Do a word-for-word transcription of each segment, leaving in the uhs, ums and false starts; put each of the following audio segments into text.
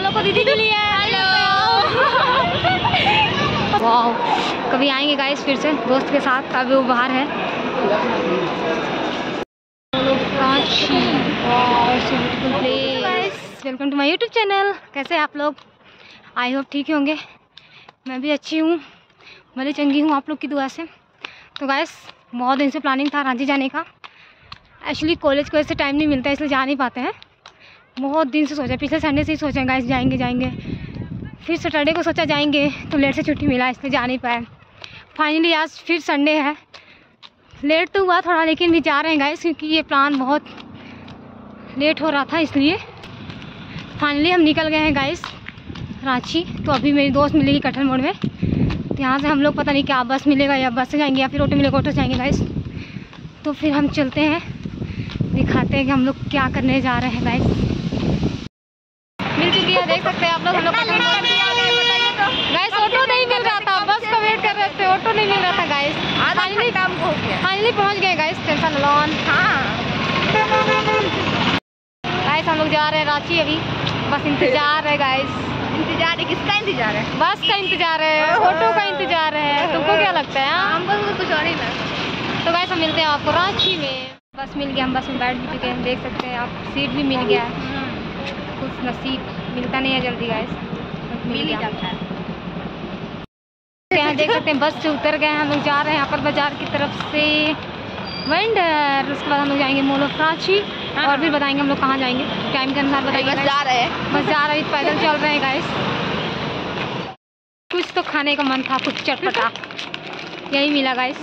लोग को दीदी मिली है। हेलो वाह, कभी आएंगे गाइस फिर से दोस्त के साथ, अभी वो बाहर है। Welcome to my YouTube channel. कैसे हैं आप लोग? आई होप ठीक होंगे। मैं भी अच्छी हूँ, भले चंगी हूँ आप लोग की दुआ से। तो गाइस बहुत दिन से प्लानिंग था रांची जाने का। एक्चुअली कॉलेज को ऐसे टाइम नहीं मिलता, इसलिए जा नहीं पाते हैं। बहुत दिन से सोचा, पिछले संडे से ही सोचा गाइस जाएंगे जाएंगे फिर सैटरडे को सोचा जाएंगे, तो लेट से छुट्टी मिला इसलिए जा नहीं पाए। फाइनली आज फिर संडे है, लेट तो हुआ थोड़ा लेकिन भी जा रहे हैं गाइस, क्योंकि ये प्लान बहुत लेट हो रहा था इसलिए। फाइनली हम निकल गए हैं गाइस रांची। तो अभी मेरी दोस्त मिलेगी कटहल मोड़ में, तो यहाँ से हम लोग पता नहीं क्या बस मिलेगा या बस से जाएंगे या फिर ऑटो मिलेगा, ऑटो से जाएंगे गाइस। तो फिर हम चलते हैं, दिखाते हैं कि हम लोग क्या करने जा रहे हैं गाइस। मिल चुकी है, देख सकते हैं आप लोग हम लोग गाइस। ऑटो नहीं मिल रहा था, बस का वेट कर रहे थे, ऑटो नहीं मिल रहा था गाइस। फाइनली काम हो गया, फाइनली पहुँच गए गाइस टेंशन लॉन। हाँ गाइस हम लोग जा रहे हैं रांची, अभी बस इंतजार है गाइस। इंतजार है किसका? इंतजार है बस का, इंतजार है ऑटो का, इंतजार है। तुमको क्या लगता है? हम बस कुछ और ही ना। तो गाइस हम मिलते हैं आपको रांची में। बस मिल गया, हम बस में बैठ भी चुके हैं, देख सकते हैं आप। सीट भी मिल गया है, कुछ नसीब मिलता नहीं है जल्दी गाइस, मिल ही जाता है। यहाँ देख सकते हैं बस से उतर गए हैं, हम लोग जा रहे हैं यहाँ पर बाजार की तरफ से वेंडर। उसके बाद हम लोग जाएंगे मॉल ऑफ रांची। हाँ। और भी बताएंगे हम लोग कहाँ जाएंगे, टाइम के अनुसार बताएंगे। बस जा रहे हैं, बस जा रहे हैं, पैदल चल रहे हैं गाइस। कुछ तो खाने का मन था, कुछ चटपटा, यही मिला गाइस।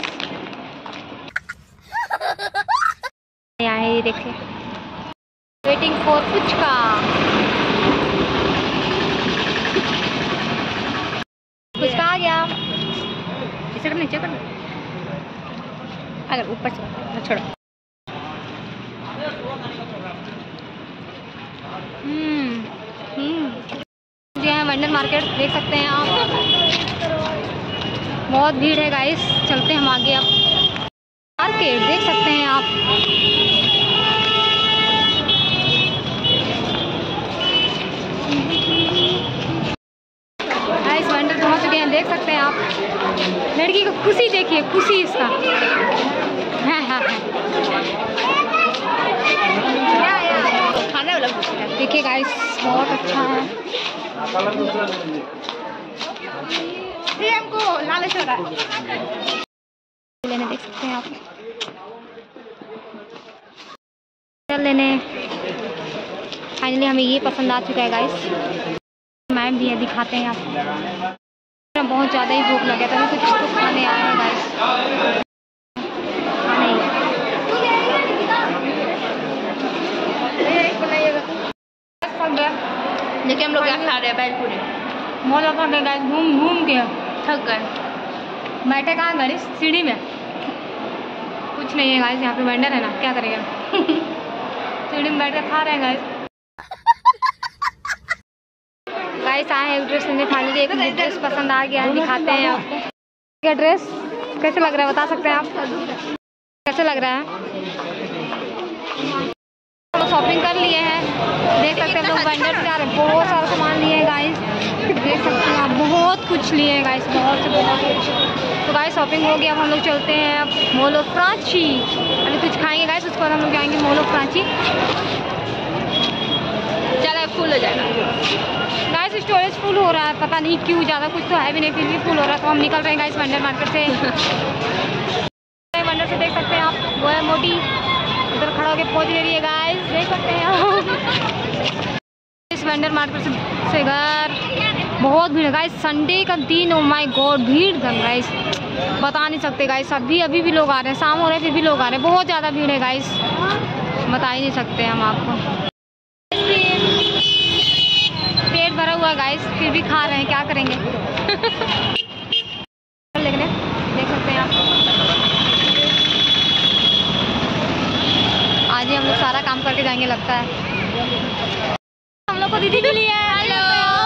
यहाँ है ये देखिए, वेटिंग फॉर पुचका। पुचका आ गया, इसे कर नीचे कर, अगर ऊपर से छोड़ो। हम्म हम्म यहाँ वेंडर मार्केट देख सकते हैं आप, बहुत भीड़ है गाइस। चलते हैं हम आगे। अब मार्केट देख सकते हैं आप, गाइस वेंडर पहुंच चुके हैं, देख सकते हैं आप। लड़की को खुशी देखिए, खुशी इसका। हाँ हाँ खाने वाला देखिए गाइस, बहुत अच्छा है। हमको लालच हो रहा है लेने, देख सकते हैं आप। चल लेने, फाइनली हमें ये पसंद आ चुका है गाइस। मैम भी है, दिखाते हैं आपको। बहुत ज़्यादा ही भूख लगा था, कुछ तो खाने आए हैं गाइस। देखिए हम लोग क्या खा रहे हैं, बैलपुरी मौज खा गए गाइस, घूम घूम के थक गए। बैठे कहाँ गाइस? सीढ़ी में। कुछ नहीं है गाइस, यहाँ पे वेंडर है ना, क्या करेगा। सीढ़ी में बैठ कर खा रहे हैं गाइस। गाइस आए हैं ड्रेस लेने, फाइनली एक ड्रेस पसंद आ गया, दिखाते हैं आपको। क्या ड्रेस कैसे लग रहा है बता सकते हैं आप? कैसे लग रहा है? शॉपिंग कर लिए हैं, देख सकते हैं हम लोग वेंडर से जा रहे हैं। बहुत सारा सामान लिए हैं गाइस, देख सकते हैं आप। बहुत कुछ लिए हैं गाइस, बहुत से बहुत कुछ। तो गाइस शॉपिंग हो गया, अब हम लोग चलते हैं अब मॉल ऑफ रांची। अभी कुछ खाएंगे गाइस, उसके बाद हम लोग जाएंगे मॉल ऑफ रांची। चलो फुल हो जाएगा गाइस, स्टोरेज फुल हो रहा है, पता नहीं क्यों, ज़्यादा कुछ तो है भी नहीं, फिर भी फुल हो रहा है। तो हम निकल रहे हैं गाइस वेंडर मार्केट से। वेंडर से देख सकते हैं आप, वो है मोटी, उधर खड़ा होकर पहुँच ले रही है गाइस, देख सकते हैं आप। इस वेंडर मार्केट से, से घर बहुत भीड़ है गाइस, संडे का दिन। ओ माय गॉड, भीड़ दम गाइस, बता नहीं सकते गाइस। अभी अभी भी लोग आ रहे हैं, शाम हो रहे हैं फिर भी लोग आ रहे हैं, बहुत ज़्यादा भीड़ है गाइस, बता ही नहीं सकते हम आपको। पेट भरा हुआ है गाइस, फिर भी खा रहे हैं, क्या करेंगे। लेकिन देख सकते हैं आप, आज ही हम लोग सारा काम करके जाएंगे लगता है। हम लोग को दीदी मिली है। हेलो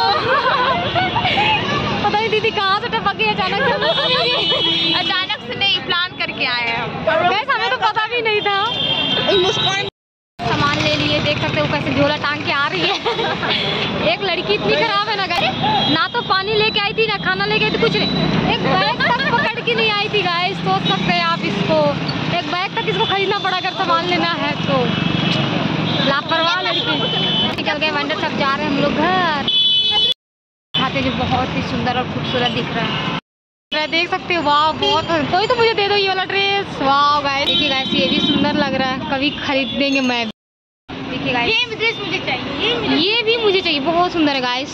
पता नहीं दीदी कहाँ से टपक गई अचानक से। अचानक से नहीं, प्लान करके आए हैं हम। वैसे हमें तो पता भी नहीं था। मुस्कान सामान ले लिए, देख सकते हो कैसे झोला टांग के आ रही है। एक लड़की लड़की इतनी खराब है ना गाइस, ना तो पानी लेके आई थी ना खाना लेके आई थी, कुछ नहीं, एक बैग तक पकड़ के नहीं आई थी गाइस। सोच सकते हैं आप इसको, एक बैग तक इसको खरीदना पड़ा अगर सामान लेना है तो। लापरवाह लड़की। निकल गए वंडर, सब जा रहे हैं हम लोग घर। खाते जो बहुत ही सुंदर और खूबसूरत दिख रहा है, देख सकते हो। वाह बहुत, कोई तो मुझे दे दो ये वाला ड्रेस। वाह गाइस देखिए गाइस, ये भी सुंदर लग रहा है, कभी खरीद देंगे मैं। देखिए गाइस ये ड्रेस मुझे चाहिए, ये भी मुझे चाहिए, बहुत सुंदर है गाइस।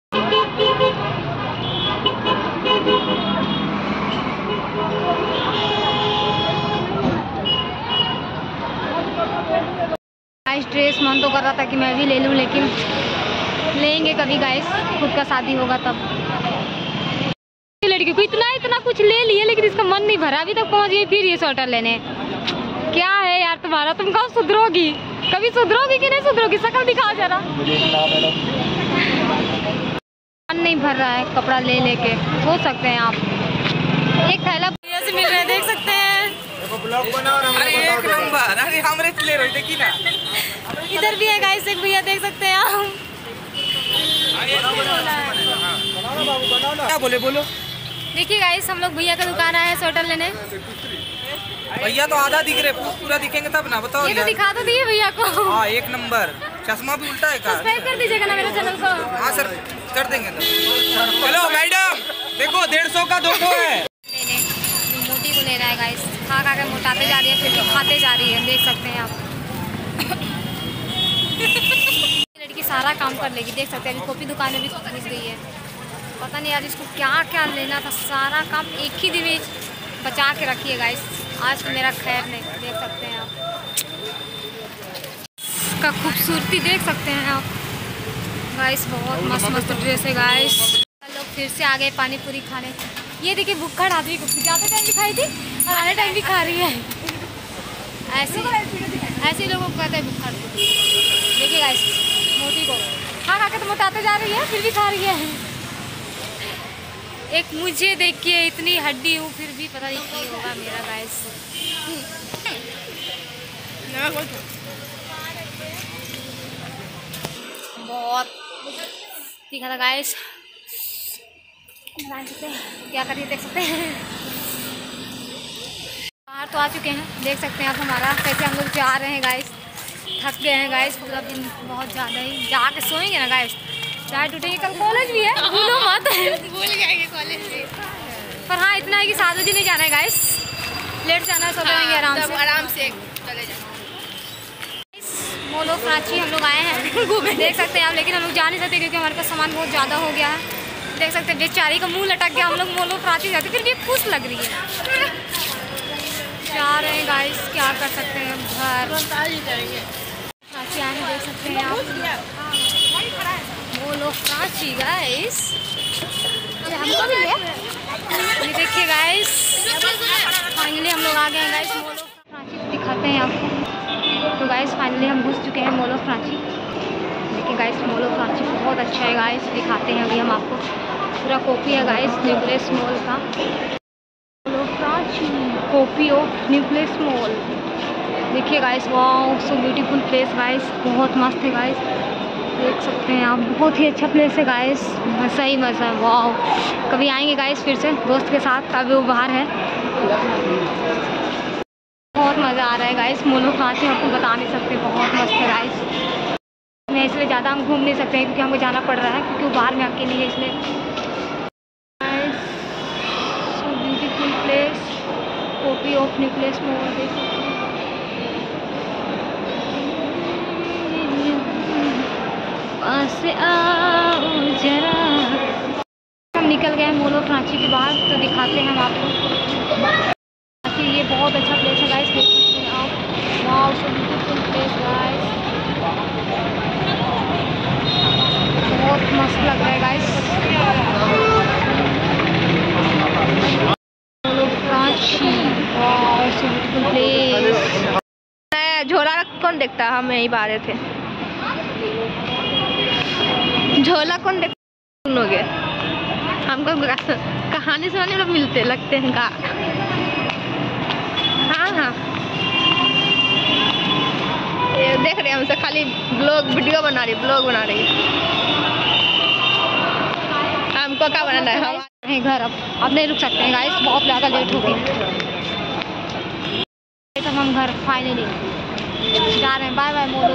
गाइस ड्रेस मन तो कर रहा था कि मैं भी ले लूं, लेकिन लेंगे कभी गाइस, खुद का शादी होगा तब। लड़की को इतना इतना कुछ ले लिए लेकिन इसका मन नहीं भरा, अभी तक पहुंच गई फिर ये स्वेटर लेने। क्या है यार तुम्हारा, तुम कब सुधरोगी, कभी सुधरोगी कि नहीं सुधरोगी, शकल दिखा जरा। मन नहीं भर रहा है कपड़ा ले लेके, सोच सकते हैं आप। एक थैला भैया से मिल रहे हैं, देख सकते हैं। एक नंबर, अरे हमरे ले रही देखी ना। इधर भी है गाइस एक भैया, देख सकते हैं आप। क्या बोले बोलो। देखिए गाइस हम लोग भैया का दुकान आए हैं स्वेटर लेने। भैया तो आधा दिख रहे, पूरा दिखेंगे तब ना, बताओ। ये तो दिखा तो दिए भैया को। हाँ एक नंबर, चश्मा भी उल्टा है का। सब्सक्राइब कर दीजिएगा ना मेरे चैनल को। हाँ सर कर देंगे तो। हेलो मैडम, देखो डेढ़ सौ का दो सौ है। लेने मोटी को लेना है गाइस, खा खा के मोटाते जा रही है, फिर भी खाते जा रही है, देख सकते हैं आप। लड़की सारा काम कर लेगी, देख सकते हैं। अभी कॉपी दुकान में भी घुस गई है, पता नहीं यार इसको क्या क्या लेना था, सारा काम एक ही दिन में बचा के रखिए गाइस। आज तो मेरा खैर नहीं, देख सकते हैं आप इसका खूबसूरती, देख सकते हैं आप गाइस। बहुत मस्त मस्त ड्रेस है गाइस। लोग फिर से आ गए पानी पूरी खाने। ये देखिए भुक्खड़ आदमी को ज़्यादा टाइम भी खाई थी और आधे टाइम भी खा रही है। ऐसे ऐसे लोगों को कहते हैं भुक्खड़। देखिए गाइस मोटी को खा खा के तो मोटाते जा रही है, फिर भी खा रही है। एक मुझे देखिए, इतनी हड्डी हूँ फिर भी पता नहीं क्या होगा मेरा गाइस। बहुत तीखा था गाइस, क्या करिए, देख सकते हैं। बाहर तो आ चुके हैं, देख सकते हैं आप हमारा कैसे हम लोग जा रहे हैं गाइस। थक गए हैं गाइस, पूरा दिन बहुत ज़्यादा ही, जाके सोएंगे ना गाइस, चाय टूटेंगे। कल कॉलेज भी है, भूलो मत। भूल जाएंगे कॉलेज भी, पर हाँ इतना है कि सात बजे नहीं जाना है गाइस, लेट जाना है, सो जाएंगे आराम से, आराम से चले जाएंगे। मोलो प्राची हम लोग आए हैं घूमने, देख सकते हैं आप, लेकिन हम लोग जा नहीं सकते क्योंकि हमारे पास सामान बहुत ज़्यादा हो गया है। देख सकते हैं बेचारी का मुंह लटक गया, हम लोग मोलो प्राची जाते फिर भी खुश लग रही है। जा रहे हैं गाइस, क्या कर सकते हैं, घर प्राची आए हैं, देख सकते हैं आप। मोलो प्राची गाइस, हमको भी ये देखिए गाइस, फाइनली हम लोग आ गए हैं गाइस। मोलो प्राची दिखाते हैं आपको। तो गाइस फाइनली हम घुस चुके हैं मोलो प्राची। देखिए गाइस मोलो प्राची बहुत अच्छा है गाइस, दिखाते हैं अभी हम आपको। पूरा कॉपी है गाइस न्यूक्लियस मॉल का। मोलो Prachi copy of Nucleus mall. देखिए guys, wow so beautiful place guys, बहुत मस्त है गाइस, देख सकते हैं आप। बहुत ही अच्छा प्लेस है गाइस, मज़ा ही मज़ा है। वाओ कभी आएंगे गाइस फिर से दोस्त के साथ, अभी वो बाहर है। बहुत मज़ा आ रहा है गाइस, मोलो प्राची आपको बता नहीं सकते, बहुत मस्त है गाइस। मैं इसलिए ज़्यादा हम घूम नहीं सकते हैं क्योंकि हमको जाना पड़ रहा है, क्योंकि वो बाहर में अकेली है इसलिए। Guys so beautiful place, copy of Nucleus mall, देख सकते हैं। पास आओ जरा। हम निकल गए मोलो प्राची के बाद, तो दिखाते हैं हम आपको। ये बहुत अच्छा प्लेस है गाइस, देख सकते हैं आप। Wow so beautiful place guys, बहुत मस्त लग रहा है गाइस मोलो Prachi. Wow so beautiful place. झोला कौन देखता, हम यहीं बाहर थे। झोला कौन देख सुनोगे, हमको कहानी सुनाने लोग मिलते लगते हैं का। हाँ हाँ ये देख रहे हैं हमसे, खाली ब्लॉग वीडियो बना रही, ब्लॉग बना रही। पक्का बनाना है है घर। अब अब नहीं रुक सकते हैं गाइस, बहुत ज़्यादा लेट हो गई। तब हम घर फाइनली जा रहे हैं। बाय बाय मोलो।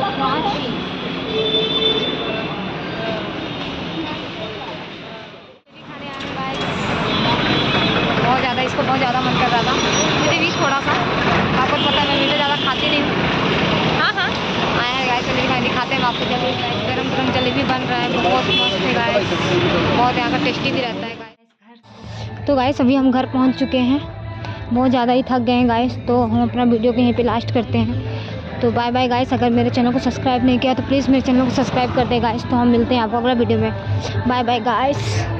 बहुत ज़्यादा इसको बहुत ज़्यादा मन कर रहा था, मुझे भी थोड़ा सा। आपको पता है मैं मीठा ज़्यादा खाती नहीं हूँ। हाँ हाँ आया गाइस, जलेबी खाने दिखाते हैं आपको। जलेबी गरम गरम जलेबी बन रहा है, बहुत मस्त है गाइस, बहुत यहाँ का टेस्टी भी रहता है गाइस। तो गाइस अभी हम घर पहुँच चुके हैं, बहुत ज़्यादा ही थक गए हैं गाइस, तो हम अपना वीडियो को यहीं पे लास्ट करते हैं। तो बाय बाय गाइस। अगर मेरे चैनल को सब्सक्राइब नहीं किया तो प्लीज़ मेरे चैनल को सब्सक्राइब कर दे गाइस। तो हम मिलते हैं आपको अगला वीडियो में। Bye bye guys.